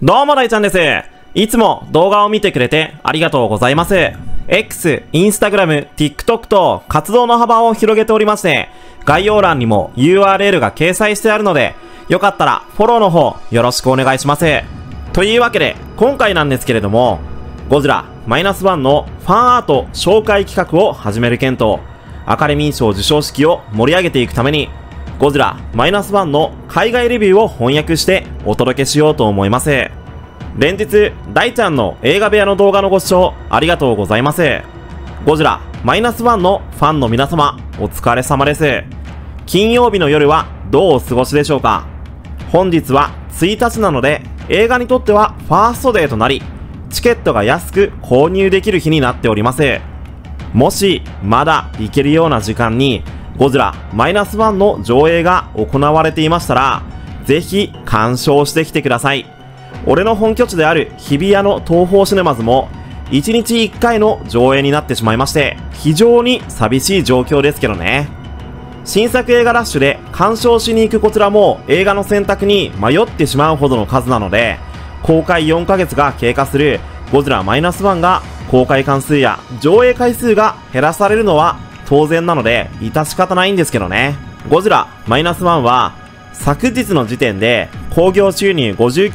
どうも大ちゃんです。いつも動画を見てくれてありがとうございます。X、Instagram、TikTok と活動の幅を広げておりまして、概要欄にも URL が掲載してあるので、よかったらフォローの方よろしくお願いします。というわけで、今回なんですけれども、ゴジラ -1 のファンアート紹介企画を始める件と、アカデミー賞授賞式を盛り上げていくために、ゴジラ -1 の海外レビューを翻訳してお届けしようと思います。連日、大ちゃんの映画部屋の動画のご視聴ありがとうございます。ゴジラ -1 のファンの皆様、お疲れ様です。金曜日の夜はどうお過ごしでしょうか。本日は1日なので、映画にとってはファーストデーとなり、チケットが安く購入できる日になっております。もし、まだ行けるような時間に、ゴジラ -1 の上映が行われていましたら、ぜひ鑑賞してきてください。俺の本拠地である日比谷の東宝シネマズも、1日1回の上映になってしまいまして、非常に寂しい状況ですけどね。新作映画ラッシュで鑑賞しに行くこちらも映画の選択に迷ってしまうほどの数なので、公開4ヶ月が経過するゴジラ -1 が公開関数や上映回数が減らされるのは当然なので致し方ないんですけどね。ゴジラ -1 は昨日の時点で興行収入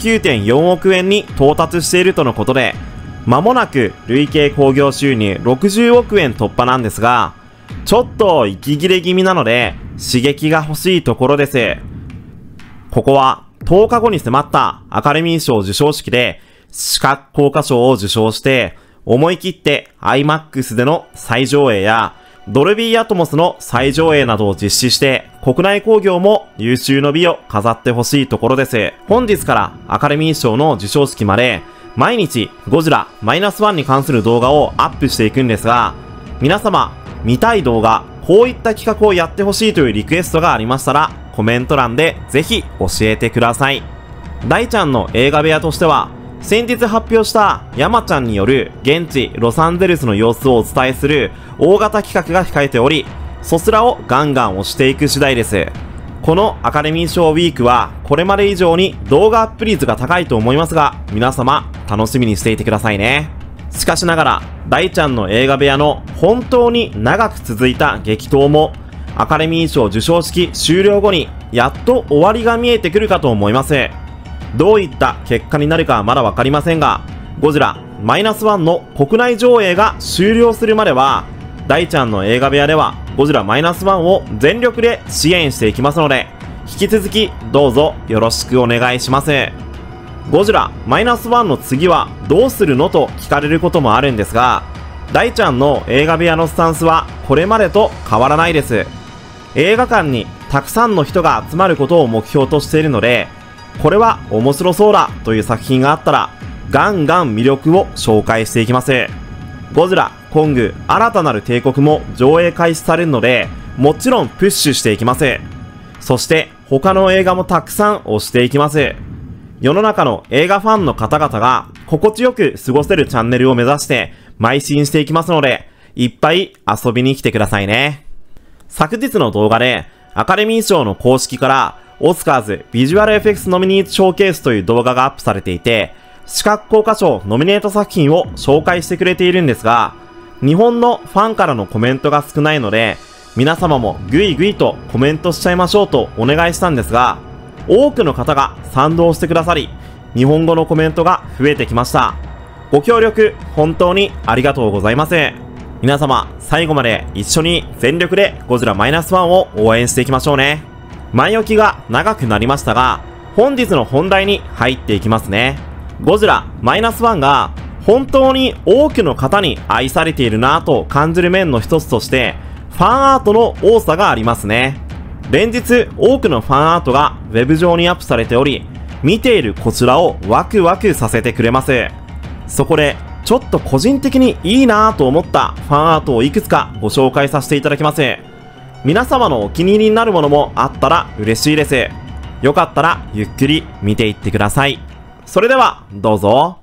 59.4 億円に到達しているとのことで、間もなく累計興行収入60億円突破なんですが、ちょっと息切れ気味なので刺激が欲しいところです。ここは10日後に迫ったアカデミー賞授賞式で視覚効果賞を受賞して、思い切って IMAX での再上映やドルビーアトモスの再上映などを実施して、国内興行も優秀の美を飾ってほしいところです。本日からアカデミー賞の授賞式まで、毎日ゴジラ -1 に関する動画をアップしていくんですが、皆様、見たい動画、こういった企画をやってほしいというリクエストがありましたら、コメント欄でぜひ教えてください。大ちゃんの映画部屋としては、先日発表した山ちゃんによる現地ロサンゼルスの様子をお伝えする大型企画が控えており、そちらをガンガン押していく次第です。このアカデミー賞ウィークはこれまで以上に動画アップ率が高いと思いますが、皆様楽しみにしていてくださいね。しかしながら、大ちゃんの映画部屋の本当に長く続いた激闘も、アカデミー賞授賞式終了後にやっと終わりが見えてくるかと思います。どういった結果になるかはまだわかりませんが、ゴジラ -1 の国内上映が終了するまでは、大ちゃんの映画部屋ではゴジラ -1 を全力で支援していきますので、引き続きどうぞよろしくお願いします。ゴジラ -1 の次はどうするのと聞かれることもあるんですが、大ちゃんの映画部屋のスタンスはこれまでと変わらないです。映画館にたくさんの人が集まることを目標としているので、これは面白そうだという作品があったら、ガンガン魅力を紹介していきます。ゴジラ、コング、新たなる帝国も上映開始されるので、もちろんプッシュしていきます。そして他の映画もたくさん推していきます。世の中の映画ファンの方々が心地よく過ごせるチャンネルを目指して邁進していきますので、いっぱい遊びに来てくださいね。昨日の動画でアカデミー賞の公式からオスカーズビジュアルエフェクツノミニートショーケースという動画がアップされていて、視覚効果賞ノミネート作品を紹介してくれているんですが、日本のファンからのコメントが少ないので、皆様もグイグイとコメントしちゃいましょうとお願いしたんですが、多くの方が賛同してくださり、日本語のコメントが増えてきました。ご協力本当にありがとうございます。皆様最後まで一緒に全力でゴジラ -1 を応援していきましょうね。前置きが長くなりましたが、本日の本題に入っていきますね。ゴジラ -1 が本当に多くの方に愛されているなぁと感じる面の一つとして、ファンアートの多さがありますね。連日多くのファンアートがウェブ上にアップされており、見ているこちらをワクワクさせてくれます。そこでちょっと個人的にいいなぁと思ったファンアートをいくつかご紹介させていただきます。皆様のお気に入りになるものもあったら嬉しいです。よかったらゆっくり見ていってください。それではどうぞ。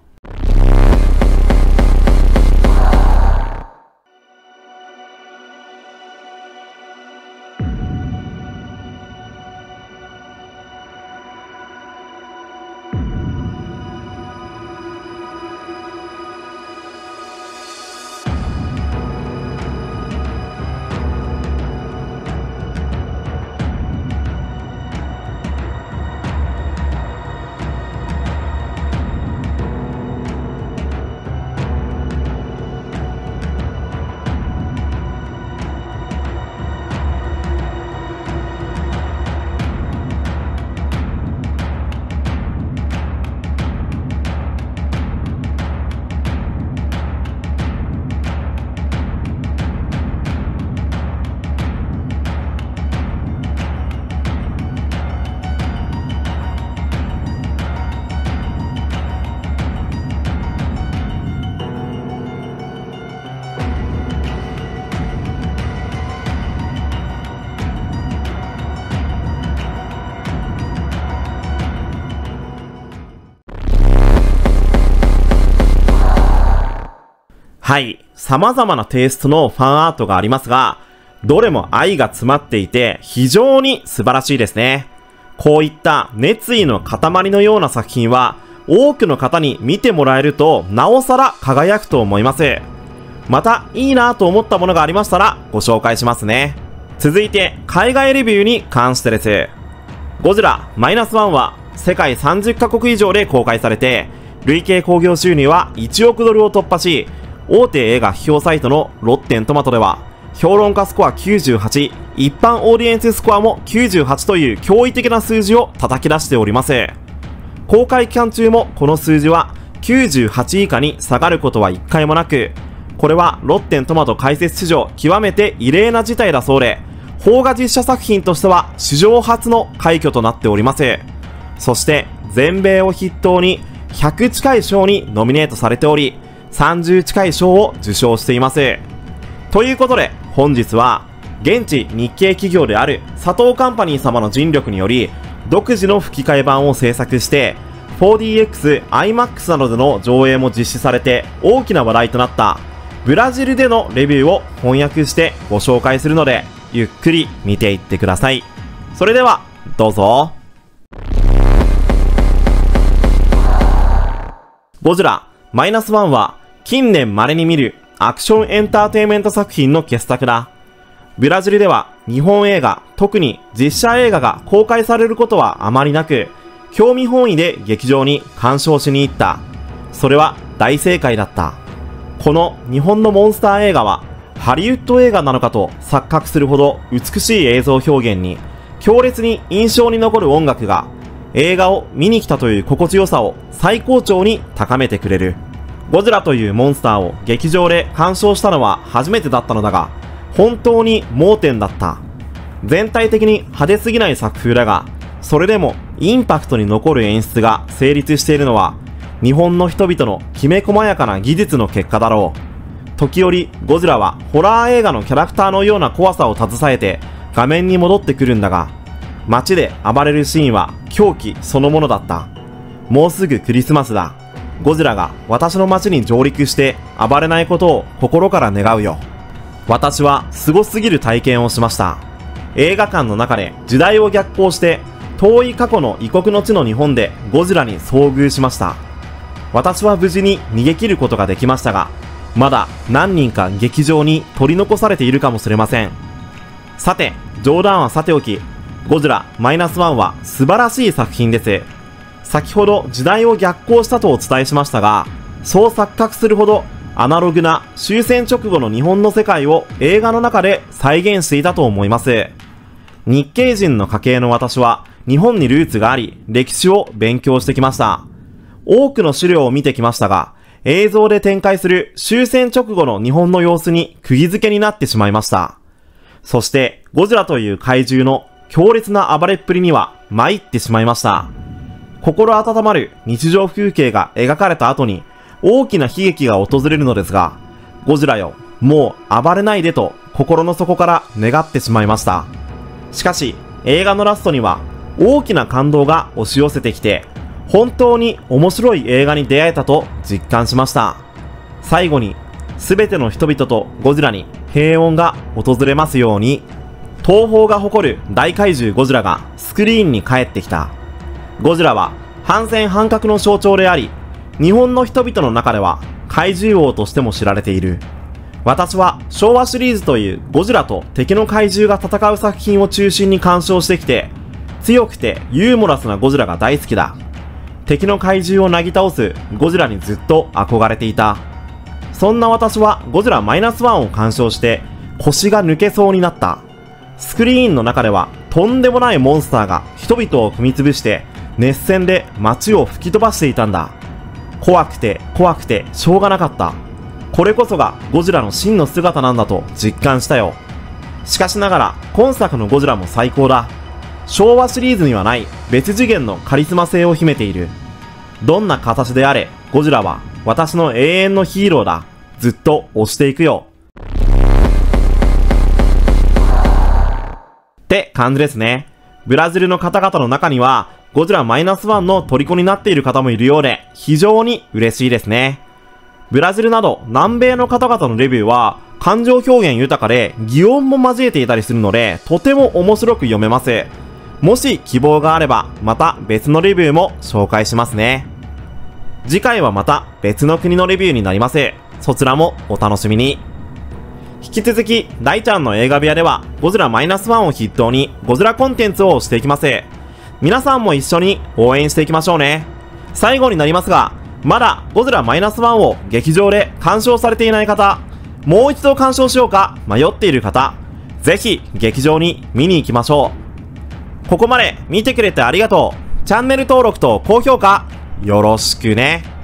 はい、様々なテイストのファンアートがありますが、どれも愛が詰まっていて非常に素晴らしいですね。こういった熱意の塊のような作品は多くの方に見てもらえるとなおさら輝くと思います。またいいなと思ったものがありましたらご紹介しますね。続いて海外レビューに関してです。ゴジラ -1 は世界30カ国以上で公開されて、累計興行収入は1億ドルを突破し、大手映画批評サイトのロッテントマトでは評論家スコア98、一般オーディエンススコアも98という驚異的な数字を叩き出しております。公開期間中もこの数字は98以下に下がることは1回もなく、これはロッテントマト解説史上極めて異例な事態だそうで、邦画実写作品としては史上初の快挙となっております。そして全米を筆頭に100近い賞にノミネートされており、30近い賞を受賞しています。ということで本日は現地日系企業である佐藤カンパニー様の尽力により独自の吹き替え版を制作して 4DX、IMAX などでの上映も実施されて大きな話題となったブラジルでのレビューを翻訳してご紹介するので、ゆっくり見ていってください。それではどうぞ。ゴジラ -1 は近年稀に見るアクションエンターテインメント作品の傑作だ。ブラジルでは日本映画、特に実写映画が公開されることはあまりなく、興味本位で劇場に鑑賞しに行った。それは大正解だった。この日本のモンスター映画はハリウッド映画なのかと錯覚するほど美しい映像表現に強烈に印象に残る音楽が映画を見に来たという心地よさを最高潮に高めてくれる。ゴジラというモンスターを劇場で鑑賞したのは初めてだったのだが、本当に盲点だった。全体的に派手すぎない作風だが、それでもインパクトに残る演出が成立しているのは日本の人々のきめ細やかな技術の結果だろう。時折ゴジラはホラー映画のキャラクターのような怖さを携えて画面に戻ってくるんだが、街で暴れるシーンは狂気そのものだった。もうすぐクリスマスだ。ゴジラが私の街に上陸して暴れないことを心から願うよ。私はすごすぎる体験をしました。映画館の中で時代を逆行して遠い過去の異国の地の日本でゴジラに遭遇しました。私は無事に逃げ切ることができましたが、まだ何人か劇場に取り残されているかもしれません。さて、冗談はさておき、ゴジラ -1 は素晴らしい作品です。先ほど時代を逆行したとお伝えしましたが、そう錯覚するほどアナログな終戦直後の日本の世界を映画の中で再現していたと思います。日系人の家系の私は日本にルーツがあり、歴史を勉強してきました。多くの資料を見てきましたが、映像で展開する終戦直後の日本の様子に釘付けになってしまいました。そしてゴジラという怪獣の強烈な暴れっぷりには参ってしまいました。心温まる日常風景が描かれた後に大きな悲劇が訪れるのですが、ゴジラよ、もう暴れないでと心の底から願ってしまいました。しかし映画のラストには大きな感動が押し寄せてきて、本当に面白い映画に出会えたと実感しました。最後に全ての人々とゴジラに平穏が訪れますように。東宝が誇る大怪獣ゴジラがスクリーンに帰ってきた。ゴジラは反戦反核の象徴であり、日本の人々の中では怪獣王としても知られている。私は昭和シリーズというゴジラと敵の怪獣が戦う作品を中心に鑑賞してきて、強くてユーモラスなゴジラが大好きだ。敵の怪獣をなぎ倒すゴジラにずっと憧れていた。そんな私はゴジラ -1 を鑑賞して腰が抜けそうになった。スクリーンの中ではとんでもないモンスターが人々を踏みつぶして熱戦で街を吹き飛ばしていたんだ。怖くて怖くてしょうがなかった。これこそがゴジラの真の姿なんだと実感したよ。しかしながら今作のゴジラも最高だ。昭和シリーズにはない別次元のカリスマ性を秘めている。どんな形であれゴジラは私の永遠のヒーローだ。ずっと推していくよ。って感じですね。ブラジルの方々の中にはゴジラ -1 の虜になっている方もいるようで非常に嬉しいですね。 ブラジルなど南米の方々のレビューは感情表現豊かで擬音も交えていたりするのでとても面白く読めます。もし希望があればまた別のレビューも紹介しますね。次回はまた別の国のレビューになります。そちらもお楽しみに。引き続き大ちゃんの映画部屋ではゴジラ -1 を筆頭にゴジラコンテンツをしていきます。皆さんも一緒に応援していきましょうね。最後になりますが、まだゴジラ -1 を劇場で鑑賞されていない方、もう一度鑑賞しようか迷っている方、ぜひ劇場に見に行きましょう。ここまで見てくれてありがとう。チャンネル登録と高評価よろしくね。